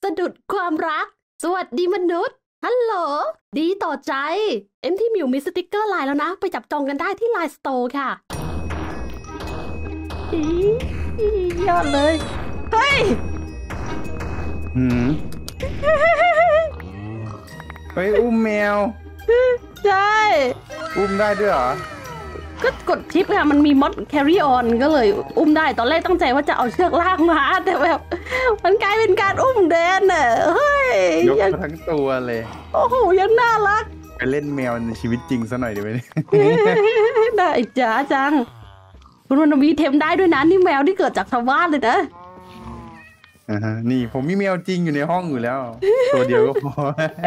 สะดุดความรักสวัสดีมนุษย์ฮัลโหลดีต่อใจที่มิวมีสติกเกอร์ไลน์แล้วนะไปจับจองกันได้ที่ไลน์สโตร์ค่ะยอดเลยเฮ้ยเฮ้ยอุ้มแมวใช่อุ้มได้ด้วยเหรอก็กดชิปค่ะมันมีมอดแครี่ออนก็เลยอุ้มได้ตอนแรกตั้งใจว่าจะเอาเชือกลากมาแต่แบบมันกลายเป็นการอุ้มแดนน่ะเฮ้ยยกทั้งตัวเลยโอ้โหยังน่ารักไปเล่นแมวในชีวิตจริงซะหน่อยดีไหมได้จ๋าจังคุณวันวีเทมได้ด้วยนะนี่แมวที่เกิดจากชาวบ้านเลยนะนี่ผมมีแมวจริงอยู่ในห้องอยู่แล้วตัวเดียวก็พอ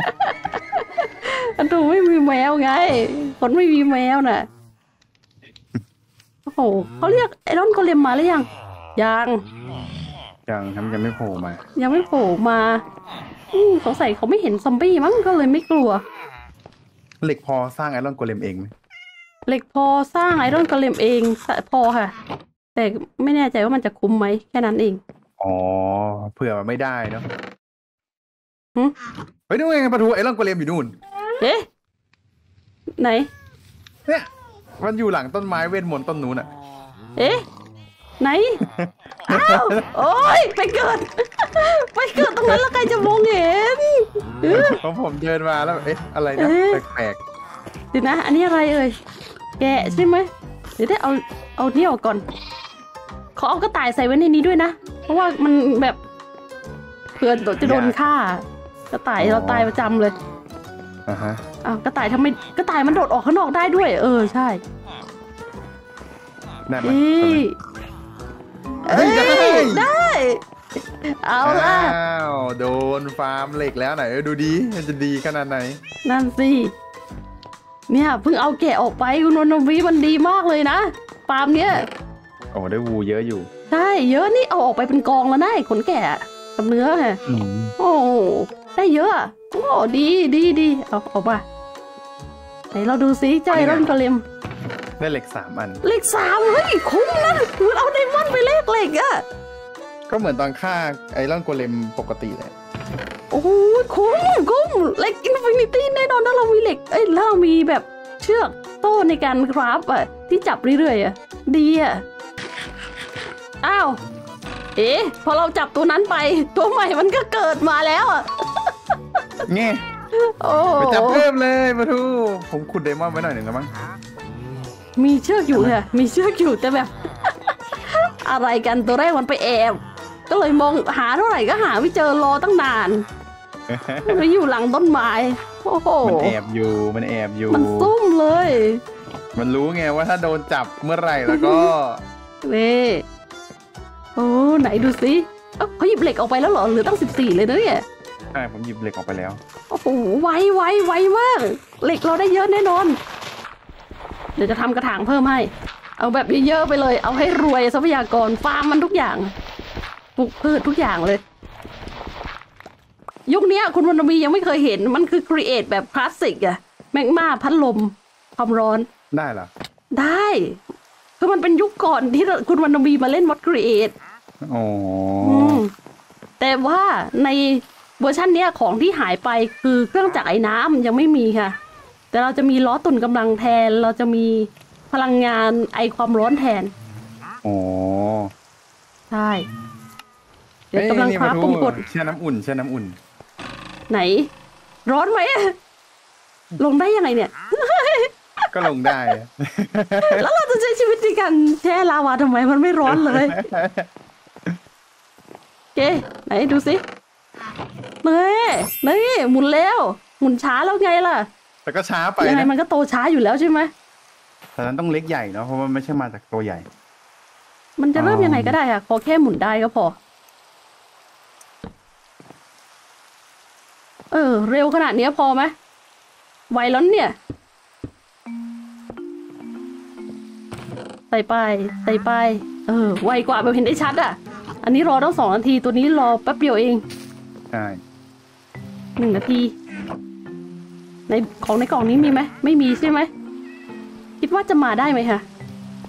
อันตัวไม่มีแมวไงคนไม่มีแมวน่ะโอ้โหเขาเรียกไอรอนโกเลมมาหรือยังทำยังไม่โผล่มายังไม่โผล่มาสงสัยเขาไม่เห็นซอมบี้มั้งก็เลยไม่กลัวเหล็กพอสร้างไอรอนโกเลมเองไหมเหล็กพอสร้างไอรอนโกเลมเองพอค่ะแต่ไม่แน่ใจว่ามันจะคุ้มไหมแค่นั้นเองอ๋อเผื่อมันไม่ได้เนาะเฮ้ยนู่นไงประตูไอรอนโกเลมอยู่นู่นเอ๊ะไหนเนี่ยมันอยู่หลังต้นไม้เวทมนต์ต้นนู้นอ่ะเอ๊ะไหนอ้าวโอ๊ยไปเกิดตรงนั้นแล้วใครจะมองเห็นเพราะผมเดินมาแล้วเอ๊ะอะไรนะแปลกๆดินะอันนี้อะไรเอ่ยแกะใช่ไหมเดี๋ยวได้เอานี่ออกก่อนเขาเอากระต่ายใส่ไว้ในนี้ด้วยนะเพราะว่ามันแบบเผื่อจะโดนฆ่ากระต่ายเราตายประจำเลยอ้าวกระต่ายทำไมกระต่ายมันโดดออกข้างนอกได้ด้วยใช่ได้เอาล่ะโดนฟาร์มเหล็กแล้วไหนดูดีมันจะดีขนาดไหนนั่นสิเนี่ยเพิ่งเอาแกะออกไปคุณนนท์วีมันดีมากเลยนะฟาร์มเนี้ยโอ้ได้วูเยอะอยู่ใช่เยอะนี่เอาออกไปเป็นกองแล้วนะขนแกะกับเนื้อไงโอ้ได้เยอะโอ้ดีเอาออกมาไหนเราดูซิใจร่อนกระเลมได้เหล็ก3 อันเหล็ก3เฮ้ยคุ้มนะคือเอาไดมอนด์ไปแลกเหล็กอะก็เหมือนตอนฆ่าไอรอนโกเลมปกติเลยโอ้คุ้มเหล็กอินฟินิตี้แน่นอนถ้าเรามีเหล็กแล้วเรามีแบบเชือกโต้ในการคราฟอะที่จับเรื่อยๆอะดีอะอ้าวพอเราจับตัวนั้นไปตัวใหม่มันก็เกิดมาแล้วอะไงไปจับเพิ่มเลยมาทูผมขุดไดมอนด์ไว้หน่อยหนึ่งแล้วมั้งมีเชือกอยู่ค่ะมีเชือกอยู่แต่แบบอะไรกันตัวแรกมันไปแอบก็เลยมองหาเท่าไหร่ก็หาไม่เจอรอตั้งนานมันอยู่หลังต้นไม้โอ้โหมันแอบอยู่มันซุ่มเลยมันรู้ไงว่าถ้าโดนจับเมื่อไหร่แล้วก็นี่ไหนดูสิเขาหยิบเหล็กออกไปแล้วเหรอเหลือตั้ง14เลยนะเนี่ยใช่ผมหยิบเหล็กออกไปแล้วโอ้โหไวมากเหล็กเราได้เยอะแน่นอนเดี๋ยวจะทำกระถางเพิ่มให้เอาแบบเยอะๆไปเลยเอาให้รวยทรัพยากรฟาร์มมันทุกอย่างปลูกพืชทุกอย่างเลยยุคนี้คุณวรรณวียังไม่เคยเห็นมันคือครีเอทแบบคลาสสิกอะแมกมาพัดลมความร้อนได้เหรอได้คือมันเป็นยุคก่อนที่คุณวรรณวีมาเล่นมอดครีเอทแต่ว่าในเวอร์ชันเนี้ยของที่หายไปคือเครื่องจักรไอ้น้ำยังไม่มีค่ะแต่เราจะมีล้อตุนกำลังแทนเราจะมีพลังงานไอความร้อนแทนใช่เดี๋ยวกำลังคว้าปุ่มกดแช่น้ำอุ่นไหนร้อนไหมลงได้ยังไงเนี่ยก็ลงได้แล้วเราจะใช้ชีวิตในการแช่ลาวาทำไมมันไม่ร้อนเลยโอเคไหนดูสินี่หมุนแล้วหมุนช้าแล้วไงล่ะแต่ก็ช้าไปยังไงมันก็โตช้าอยู่แล้วใช่ไหมแต่นั้นต้องเล็กใหญ่เนาะเพราะมันไม่ใช่มาจากตัวใหญ่มันจะเริ่มยังไงก็ได้ค่ะขอแค่หมุนได้ก็พอเร็วขนาดนี้พอไหมไวแล้วเนี่ยใส่ไปไวกว่าแบบเห็นได้ชัดอ่ะอันนี้รอตั้ง2 นาทีตัวนี้รอแป๊บเดียวเองใช่ 1 นาทีในกล่องนี้มีไหมไม่มีใช่ไหมคิดว่าจะมาได้ไหมคะ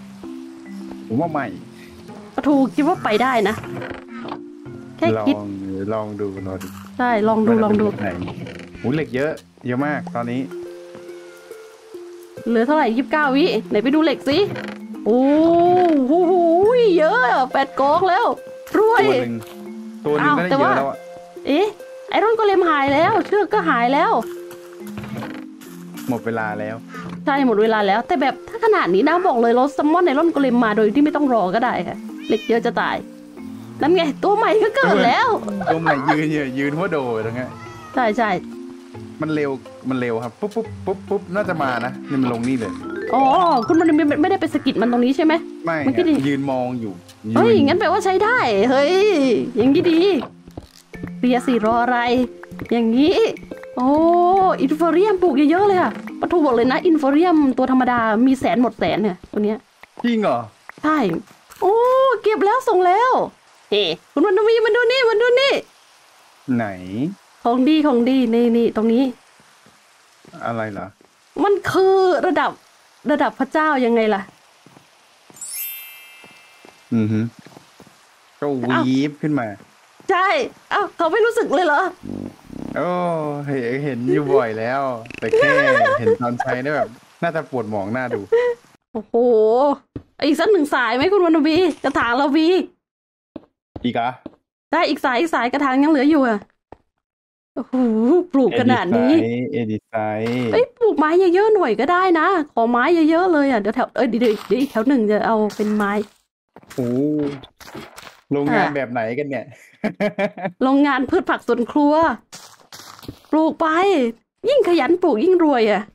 ผมว่าไม่ปะทูคิดว่าไปได้นะแค่คิดดี๋ยวลองดูรอดูใช่ลองดูไหนหูเหล็กเยอะเยอะมากตอนนี้เหลือเท่าไหร่29 วิไหนไปดูเหล็กสิโอ้โหเยอะ8 กองแล้วรวยตัวหนึ่งก็ได้เยอะแล้วอ่ะเอ๊ะไอรอนโกเลมหายแล้วเชือกก็หายแล้วหมดเวลาแล้วใช่หมดเวลาแล้ว แต่แบบถ้าขนาดนี้นะบอกเลยเราซัมมอนไอรอนโกเลมมาโดยที่ไม่ต้องรอก็ได้ค่ะเหล็กเยอะจะตายนั่นไงตัวใหม่ก็เกิดแล้วตัวใหม่ยืนหัวโดดตรงเงี้ยใช่มันเร็วครับปุ๊บน่าจะมานะนี่มันลงนี่เลยอ๋อคุณมันไม่ได้ไปสะกิดมันตรงนี้ใช่ไหมไม่มันก็ดียืนมองอยู่เฮ้ยงั้นแปลว่าใช้ได้เฮ้ยอย่างนี้ดีเปียสิรออะไร อย่างนี้โอ้อินฟอเรียมปลูกเยอะๆเลยค่ะปะทูบอกเลยนะอินฟอเรียมตัวธรรมดามีแสนหมดแสนเนี่ยตัวเนี้ยจริงเหรอใช่โอ้เก็บแล้วส่งแล้วเฮ้คุณมันดูนี่มันดูนี่ไหนของดีนี่ตรงนี้อะไรเหรอมันคือระดับพระเจ้ายังไงล่ะอือฮึก็วีบขึ้นมาใช่เอ้าเขาไม่รู้สึกเลยเหรอโอ้เห็นอยู่บ่อยแล้ว แต่แค่เห็นตอนใช้ได้แบบ น่าจะปวดหมองหน้าดูโอ้โหอีกสัก1 สายไหมคุณวันบีกระถางเราบีอีกอะได้อีกสายกระถางยังเหลืออยู่อ่ะโอ้โหปลูกขนาดนี้เอดิไซน์เอ้ยปลูกไม้เยอะๆหน่อยก็ได้นะขอไม้เยอะๆเลยอ่ะเดี๋ยวเดี๋ยวอีกแถวหนึ่งจะเอาเป็นไม้โอ้โรงงานแบบไหนกันเนี่ยโรงงานพืชผักสวนครัว ปลูกไป ยิ่งขยันปลูกยิ่งรวยอ่ะ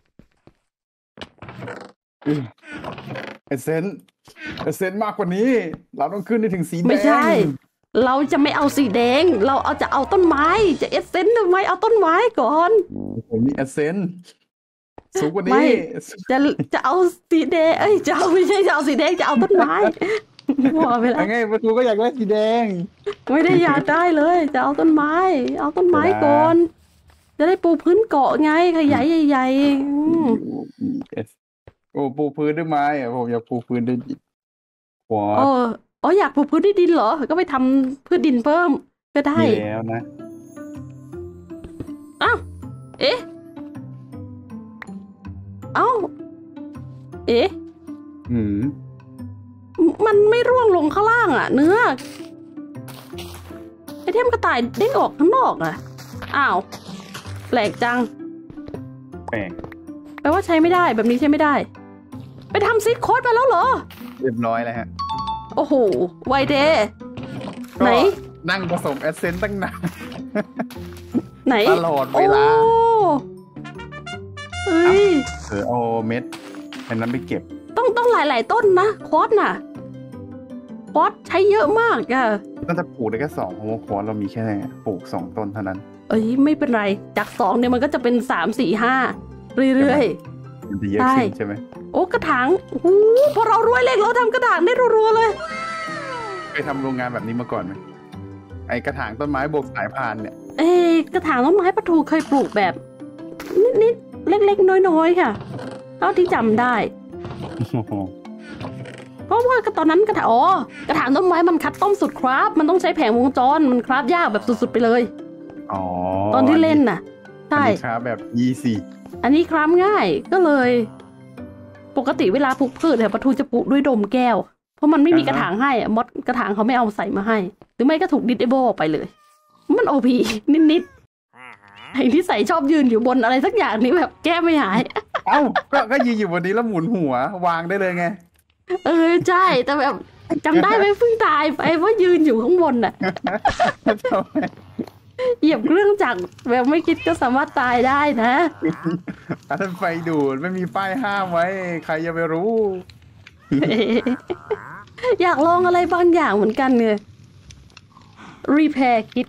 เอเซนมากกว่านี้ เราต้องขึ้นได้ถึงสีแดงไม่ใช่ เราจะไม่เอาสีแดง เราจะเอาต้นไม้จะเอสเซนต์ทำไมเอาต้นไม้ก่อนผมมีเอเซนสูงกว่าไม่นี้จะเอาสีแดงไม่ใช่จะเอาสีแดงจะเอาต้นไม้ บอกไปแล้วไงประตูก็อยากได้สีแดงไม่ได้อยากได้เลยจะเอาต้นไม้ เอาต้นไม้ก่อน จะได้ปูพื้นเกาะไงขยายใหญ่ๆโอ้ปูพื้นด้วยไม้อะผมอยากปูพื้นด้วยหัวอ๋ออยากปลูกพืชด้วยดินเหรอ ก็ไปทำพืชดินเพิ่มก็ได้มีแล้วนะอ้าวเอ๊ะเอ้าเอ๊ะอืมมันไม่ร่วงลงข้างล่างอ่ะ เนื้อไอเทมกระต่ายเด้งออกข้างนอกอ่ะอ้าวแปลกจังแปลกแปลว่าใช้ไม่ได้แบบนี้ใช้ไม่ได้ ไปทำซิกโค้ดมาแล้วเหรอเรียบร้อยแล้วฮะโอ้โหไวเดย์ไหนก็นั่งผสมเอเซนตั้งนานไหนตลอดเวลาโอ้เฮ้ยเอาเม็ดอันนั้นไปเก็บต้องหลายต้นนะคอสน่ะคอสใช้เยอะมากอะน่าจะปลูกได้แค่2เพราะว่าคอร์สเรามีแค่ปลูก2 ต้นเท่านั้นเอ้ยไม่เป็นไรจาก2เนี่ยมันก็จะเป็น3 4 5เรื่อยมันจะเยอะขึ้นใช่ไหมๆโอ้กระถางโอ้โหพอเรารวยเล็กเราทำกระถางได้รัวๆเลยเคยทำโรงงานแบบนี้มาก่อนไหมไอกระถางต้นไม้บวกสายพานเนี่ยกระถางต้นไม้ประทูเคยปลูกแบบนิดๆเล็กๆน้อยๆค่ะเท่าที่จำได้ เพราะว่าตอนนั้นกระถางต้นไม้มันคัดต้มสุดครับมันต้องใช้แผงวงจรมันคราฟยากแบบสุดๆไปเลยอ๋อตอนที่เล่นน่ะใช่อันนี้ครับแบบeasy อันนี้คราฟง่ายก็เลย ปกติเวลาปลูกพืชเนี่ยปะทูจะปลูกด้วยโดมแก้วเพราะมันไม่มีกระถางให้มดกระถางเขาไม่เอาใส่มาให้ หรือไม่ก็ถูกดิสเอเบิลออกไปเลย มันโอพีนิดๆไอ้ที่ใส่ชอบยืนอยู่บนอะไรสักอย่างนี้แบบแก้ไม่หายเอ้าก็ยืนอยู่บนนี้แล้วหมุนหัววางได้เลยไงใช่แต่แบบจำได้ไหมเพิ่งตายไปเพราะยืนอยู่ข้างบนน่ะ เหยียบเครื่องจักรแบบไม่คิดก็สามารถตายได้นะอันนั้นไฟดูดไม่มีป้ายห้ามไว้ ใครจะไปรู้อยากลองอะไรบางอย่างเหมือนกันเลยรีแพร์คิด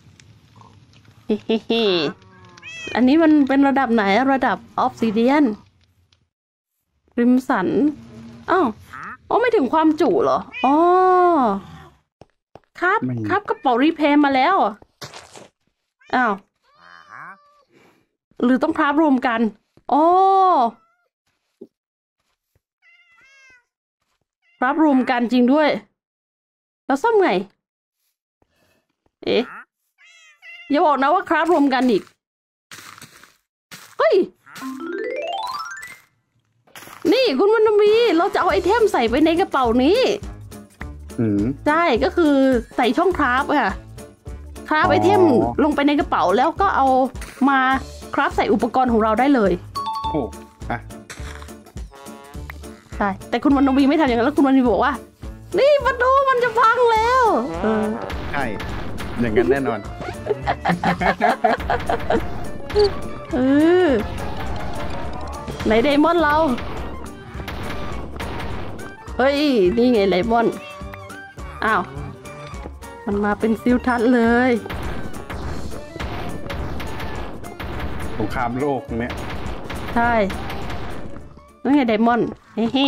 อันนี้มันเป็นระดับไหนระดับออฟซิเดียนริมสันอ้าวไม่ถึงความจุเหรออ๋อครับกระเป๋ารีแพร์มาแล้วอ้าวหรือต้องคราฟรวมกันอ๋อคราฟรวมกันจริงด้วยแล้วซ่อมไงเอ๊ะอย่าบอกนะว่าคราฟรวมกันอีกเฮ้ยนี่คุณวรรณวีเราจะเอาไอเทมใส่ไปในกระเป๋านี้ใช่ก็คือใส่ช่องคราฟค่ะคราฟไอเทมลงไปในกระเป๋าแล้วก็เอามาคราฟใส่อุปกรณ์ของเราได้เลยโอ้อะใช่แต่คุณวรรณวีไม่ทำอย่างนั้นแล้วคุณวรรณวีบอกว่านี่ประตูมันจะพังแล้วใช่อย่างนั้นแน่นอนไหนไดมอนด์เราเฮ้ยนี่ไงไดมอนด์อ้าวมันมาเป็นซิลทัศน์เลยสงครามโลกเนี่ยใช่นี่ไงไดมอนด์เฮ้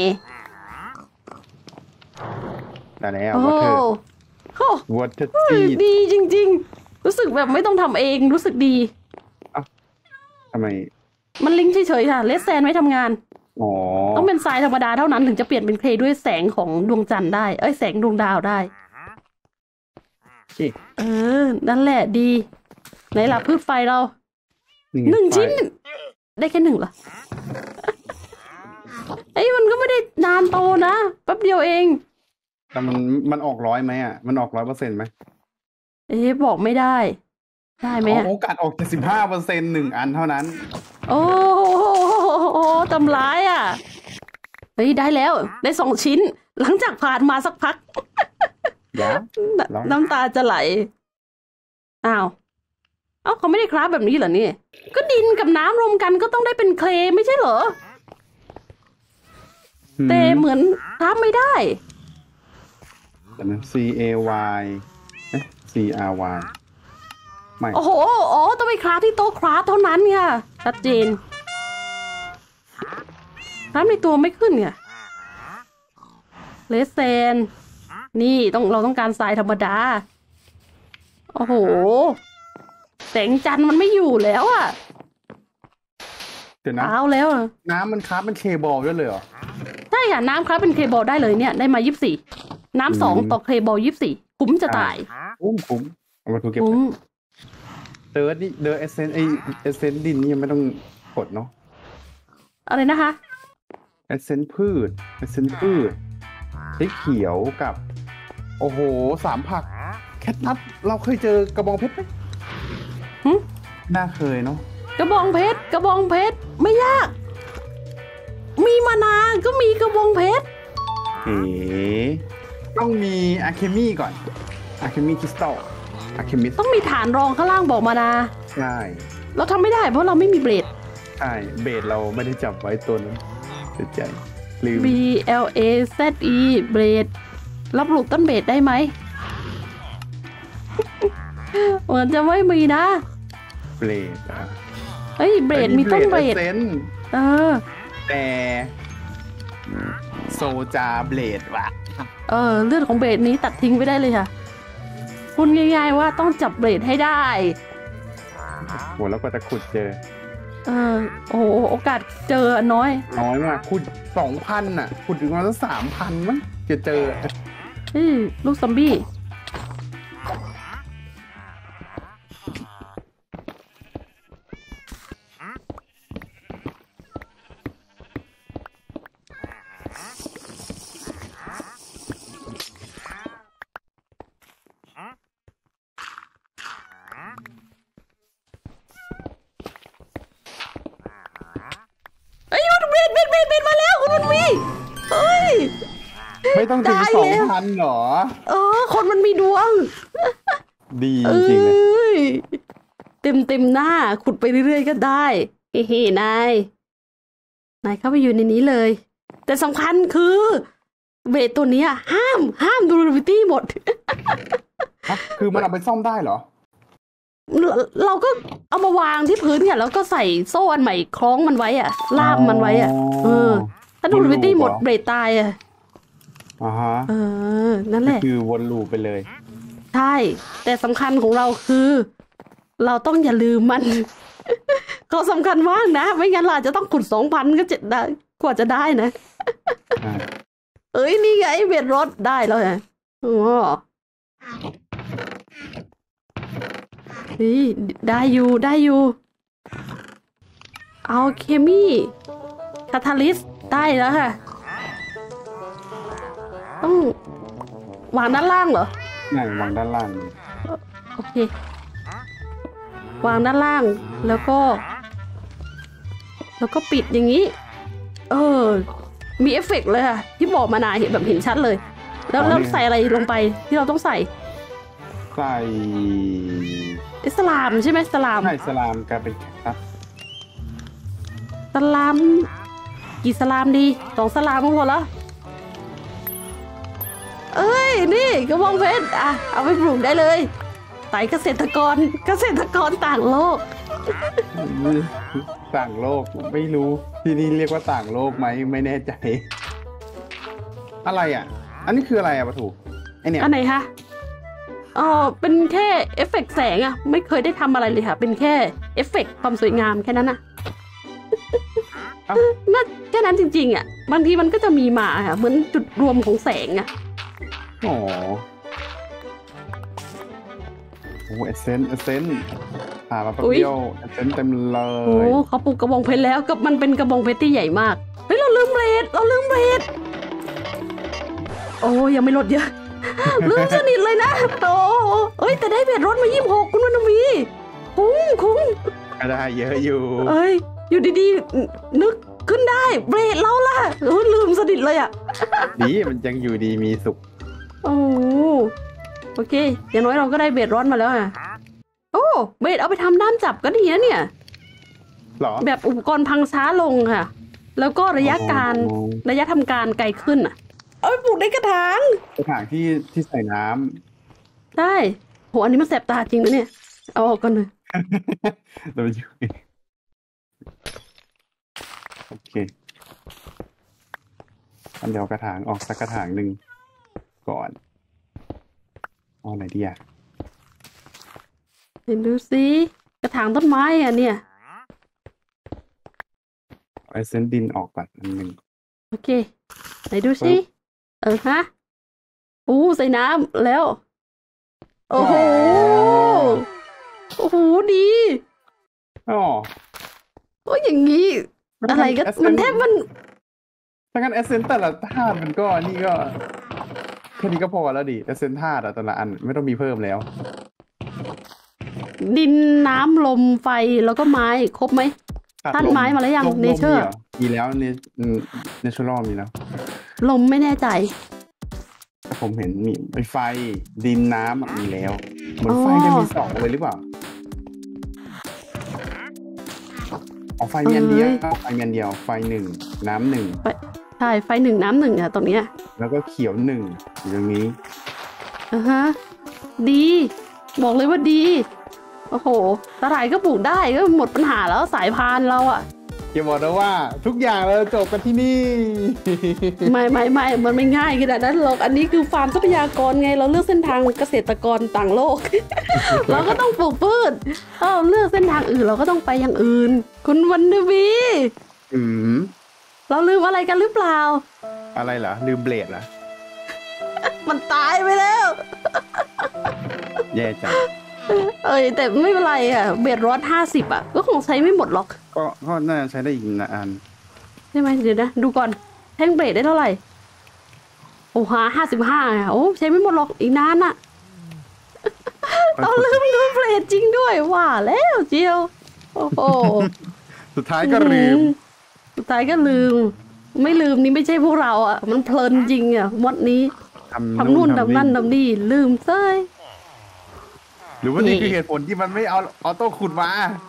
แต่แล้ววัตเตอร์วัตเตอร์ดีจริงๆรู้สึกแบบไม่ต้องทำเองรู้สึกดีทำไมมันลิงก์เฉยๆค่ะเลสแซนไม่ทำงานต้องเป็นทรายธรรมดาเท่านั้นถึงจะเปลี่ยนเป็นเคลย์ด้วยแสงของดวงจันทร์ได้แสงดวงดาวได้นั่นแหละดีไหนล่ะพืชไฟเรา1 ชิ้นได้แค่1เหรอมันก็ไม่ได้นานโตนะแป๊บเดียวเองแต่มันออก100ไหมอ่ะมันออก100%ไหมบอกไม่ได้ไหมโอกาสออก75% 1 อันเท่านั้นโอ้โหทำร้ายอ่ะได้แล้วได้2 ชิ้นหลังจากผ่านมาสักพักน้ำตาจะไหลอ้าวเขาไม่ได้คราฟแบบนี้เหรอนี่ก็ดินกับน้ำรวมกันก็ต้องได้เป็นเคลย์ไม่ใช่เหรอแต่เหมือนคราฟไม่ได้ CAY CRY ไม่โอ้โหต้องไปคราฟที่โต๊ะคราฟเท่านั้นค่ะชัดเจนคราฟในตัวไม่ขึ้นเนี่ยเลสเซนนี่เราต้องการทรายธรรมดาโอ้โหแสงจันทร์มันไม่อยู่แล้วอ่ะเดี๋ยวนะแล้วน้ำมันคราฟเป็นเคบอลด้วยเลยเหรอใช่ค่ะน้ำคราฟเป็นเคบอลได้เลยเนี่ยได้มา24น้ำ2ต่อเคบอล24คุ้มจะตายคุ้มเอามาถูกเก็บเดินเอเซนดินนี่ยังไม่ต้องกดเนาะอะไรนะคะเอเซนพืชสีเขียวกับโอ้โห3 ผักแคทนัทเราเคยเจอกระบองเพชรไหมน่าเคยเนาะกระบองเพชรไม่ยากมีมานาก็มีกระบองเพชรต้องมีอะเคมีก่อนอะเคมีคริสตัลอะเคมีต้องมีฐานรองข้างล่างบอกมานาใช่เราทำไม่ได้เพราะเราไม่มีเบรดใช่เบรดเราไม่ได้จับไว้ตัวนั้นเสียใจลืม BLAZE เบรดรับปลูกต้นเบรดได้ไหมเหมือนจะไม่มีนะเบรดเบรดมีต้นเบรดแต่โซจาเบรดว่ะเลือดของเบรดนี้ตัดทิ้งไปได้เลยค่ะพูดง่ายๆว่าต้องจับเบรดให้ได้โหแล้วก็จะขุดเจอโอ้โหโอกาสเจอน้อยมากขุด 2,000 อ่ะขุดถึงมาตั้ง 3,000 มั้งจะเจอลูกซอมบี้เบรดมาแล้วคุณวันวีไม่ต้องถึง 2,000 หรอคนมันมีดวงดีจริงเลยเต็มหน้าขุดไปเรื่อยๆก็ได้นายเข้าไปอยู่ในนี้เลยแต่สำคัญคือเบรดตัวนี้ห้ามดูรูบิตี้หมดคือมันเอาไปซ่อมได้เหรอเราก็เอามาวางที่พื้นเนี่ยแล้วก็ใส่โซ่อันใหม่คล้องมันไว้ล่ามมันไว้ถ้าดูรูบิตี้หมดเบรดตายนั่นแหละคือวนลูปไปเลยใช่แต่สำคัญของเราคือเราต้องอย่าลืมมันก็สำคัญมากนะไม่งั้นเราจะต้องขุด 2,000 ก็จะได้กว่าจะได้นะนี่ไงเบ็ดรถได้แล้วไงนี่ได้อยู่เอาเคมีคาทาลิสได้แล้วค่ะต้องวางด้านล่างเหรอไหนวางด้านล่างโอเควางด้านล่างแล้วก็ปิดอย่างนี้มีเอฟเฟกต์เลยค่ะที่บอกมานานเห็นแบบเห็นชัดเลยแล้วใส่อะไรลงไปที่เราต้องใส่อิสลามใช่ไหมสลามใช่สลามกลายเป็นแคคตัสสลามกี่สลามดี2 สลามก็พอแล้วเอ้ยนี่กระบองเพชรเอาไปปลูกได้เลยไต่เกษตรกรต่างโลกต่างโลกไม่รู้ที่นี่เรียกว่าต่างโลกไหมไม่แน่ใจอะไรอันนี้คืออะไรปะถูไอเนี่ยอันไหนคะเป็นแค่เอฟเฟกต์แสงไม่เคยได้ทำอะไรเลยค่ะเป็นแค่เอฟเฟกต์ความสวยงามแค่นั้นน่าแค่นั้นจริงๆบางทีมันก็จะมีมาค่ะเหมือนจุดรวมของแสงอ๋อโอ้เอเซนผ่ามาแป๊บเดียวเอเซนเต็มเลยโอ้เขาปลูกกระบองเพชรแล้วกับมันเป็นกระบองเพชรที่ใหญ่มากเฮ้ยเราลืมเบรดโอ้ยังไม่ลดเยอะลืมสนิทเลยนะโอ้ยแต่ได้เบรดรถมา26คุณวันวีคุ้มได้เยอะอยู่อยู่ดีๆนึกขึ้นได้เบรดเราล่ะลืมสนิทเลยดีมันยังอยู่ดีมีสุขโอเคอย่างน้อยเราก็ได้เบรดร้อนมาแล้วโอ้เบรดเอาไปทำด้ามจับก็ดีนะเนี่ยหรอแบบอุปกรณ์พังช้าลงค่ะแล้วก็ระยะทำการไกลขึ้นเอาไปปลูกในกระถางที่ใส่น้ำได้โหอันนี้มันแสบตาจริงนะเนี่ยเอาออกก่อนเลยเราอยู่โอเคอันเดียวกระถางออกสักกระถางหนึ่งก่อนเอาไหนดีเห็นดูสิกระถางต้นไม้เนี่ยไอเซนดินออกก่อนอันหนึ่งโอเคไหนดูสิฮะใส่น้ำแล้วโอ้โหดีก็อย่างนี้อะไรก็มันแทบมันถ้างั้นเอเซนแต่ละธาตุมันก็นี่ก็แค่นี้ก็พอแล้วดิเอเซนธาตุแต่ละอันไม่ต้องมีเพิ่มแล้วดินน้ำลมไฟแล้วก็ไม้ครบไหมธาตุไม้มาแล้วยังเนเจอร์มีแล้วเนเชอรัลมีแล้วลมไม่แน่ใจผมเห็นมีไฟดินน้ำมีแล้วเหมือนไฟจะมี2เลยหรือเปล่าไฟมีอันเดียวไฟ1น้ำ1 ใช่ไฟ1น้ำ1ตรงเนี้ยแล้วก็เขียว1อยู่ตรงนี้ดีบอกเลยว่าดีโอ้โหสลายก็ปลูกได้ก็หมดปัญหาแล้วสายพานเราอย่าบอกนะว่าทุกอย่างเราจบกันที่นี่ไม่มันไม่ง่ายขนาดนั้นหรอกอันนี้คือฟาร์มทรัพยากรไงเราเลือกเส้นทางเกษตรกรต่างโลก เราก็ต้องปลูกพืชเลือกเส้นทางอื่นเราก็ต้องไปอย่างอื่นคุณวันเดวีเราลืมอะไรกันหรือเปล่าอะไรเหรอลืมเบลดเหรอมันตายไปแล้วแย่จังแต่ไม่เป็นไรเบรดร้อน50ก็คงใช้ไม่หมดหรอกก็น่าจะใช้ได้อีกนานใช่ไหมเดี๋ยวนะดูก่อนแท่งเบรดได้เท่าไหร่55ใช้ไม่หมดหรอกอีกนานเราลืมดูเบรดจริงด้วยว่าแล้วเจียวโอ้โหสุดท้ายก็ลืมไม่ลืมนี่ไม่ใช่พวกเรามันเพลินจริงมดนี้ทำนู่นทำนั่นทำนี่ลืมเซ้ยหรือว่านี่คือเหตุผลที่มันไม่เอาออโต้ขุดมา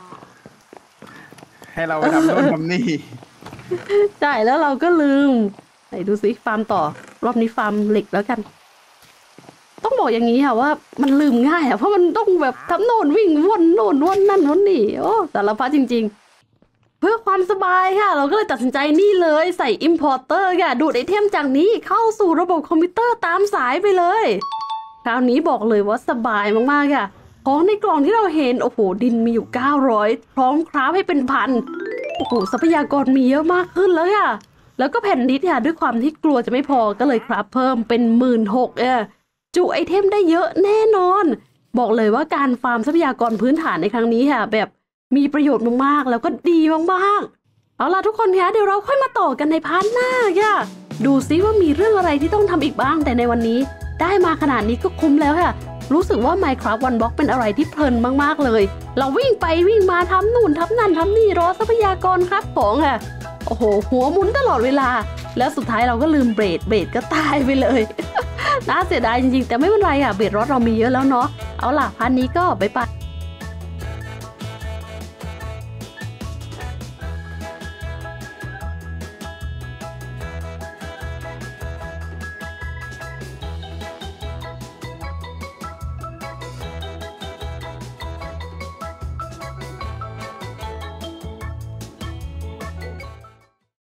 ให้เราไปทำนู่นทำนี่ใช่แล้วเราก็ลืมไหนดูสิฟาร์มต่อรอบนี้ฟาร์มเหล็กแล้วกันต้องบอกอย่างนี้ค่ะว่ามันลืมง่ายเพราะมันต้องแบบทำโน่นวิ่งวนโน่นวนนั่นวนนี่สารพัดจริงๆเพื่อความสบายค่ะเราก็เลยตัดสินใจนี่เลยใส่ importer ค่ะดูดไอเทมจากนี้เข้าสู่ระบบคอมพิวเตอร์ตามสายไปเลยคราวนี้บอกเลยว่าสบายมากๆค่ะของในกล่องที่เราเห็นโอ้โหดินมีอยู่900พร้อมคราฟให้เป็นพันโอ้โหทรัพยากรมีเยอะมากขึ้นแล้วค่ะแล้วก็แผ่นดิสค่ะด้วยความที่กลัวจะไม่พอก็เลยคราฟเพิ่มเป็น16,000จุไอเทมได้เยอะแน่นอนบอกเลยว่าการฟาร์มทรัพยากรพื้นฐานในครั้งนี้ค่ะแบบมีประโยชน์มากๆแล้วก็ดีมากๆเอาล่ะทุกคนคะเดี๋ยวเราค่อยมาต่อกันในพาร์ทหน้าค่ะดูซิว่ามีเรื่องอะไรที่ต้องทำอีกบ้างแต่ในวันนี้ได้มาขนาดนี้ก็คุ้มแล้วค่ะรู้สึกว่า Minecraft One Block เป็นอะไรที่เพลินมากๆเลยเราวิ่งไปวิ่งมาทำนู่นทำนั่นทำนี่รอทรัพยากรครับของค่ะโอ้โหหัวหมุนตลอดเวลาแล้วสุดท้ายเราก็ลืมเบรดก็ตายไปเลย น่าเสียดายจริงๆแต่ไม่เป็นไรค่ะเบรดรถเรามีเยอะแล้วเนาะเอาล่ะพาร์ทนี้ก็บ๊ายบาย